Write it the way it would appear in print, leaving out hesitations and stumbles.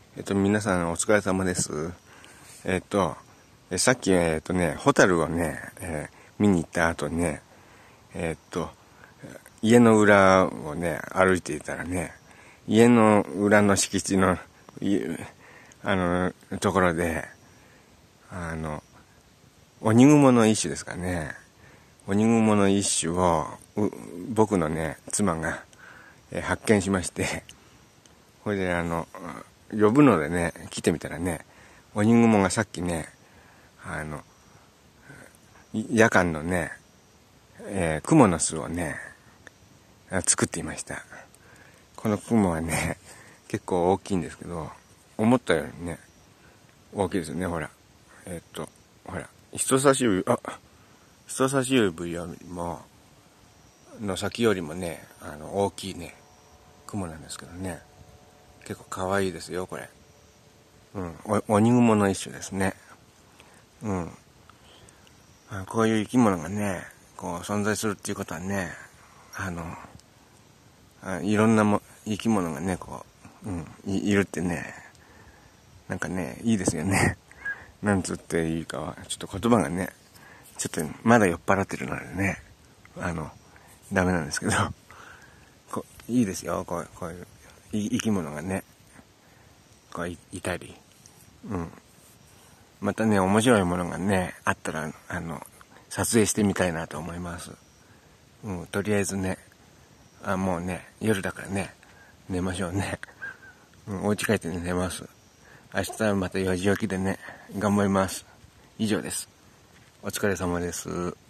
皆さんお疲れ様です。さっき、ホタルをね、見に行った後ね、家の裏をね、歩いていたらね、家の裏の敷地の、ところで、鬼蜘蛛の一種ですかね。鬼蜘蛛の一種を、僕のね、妻が、発見しまして、これで呼ぶのでね、来てみたらね、鬼蜘蛛がさっきね、夜間のね、蜘蛛の巣をね、作っていました。この蜘蛛はね、結構大きいんですけど、思ったよりね、大きいですよね、ほら。ほら、人差し指よりも、の先よりもね、大きいね、蜘蛛なんですけどね。結構可愛いですよ、これ。鬼蜘蛛の一種ですね。こういう生き物がね、こう存在するっていうことはね、いろんな生き物がね、こう、いるってね、なんかね、いいですよね。なんつっていいかは、ちょっと言葉がね、ちょっとまだ酔っ払ってるのでね、ダメなんですけど、いいですよ、こういう生き物がね、こういたり、またね、面白いものがね、あったら、撮影してみたいなと思います。とりあえずね、もうね、夜だからね、寝ましょうね。お家帰って寝ます。明日はまた4時起きでね、頑張ります。以上です。お疲れ様です。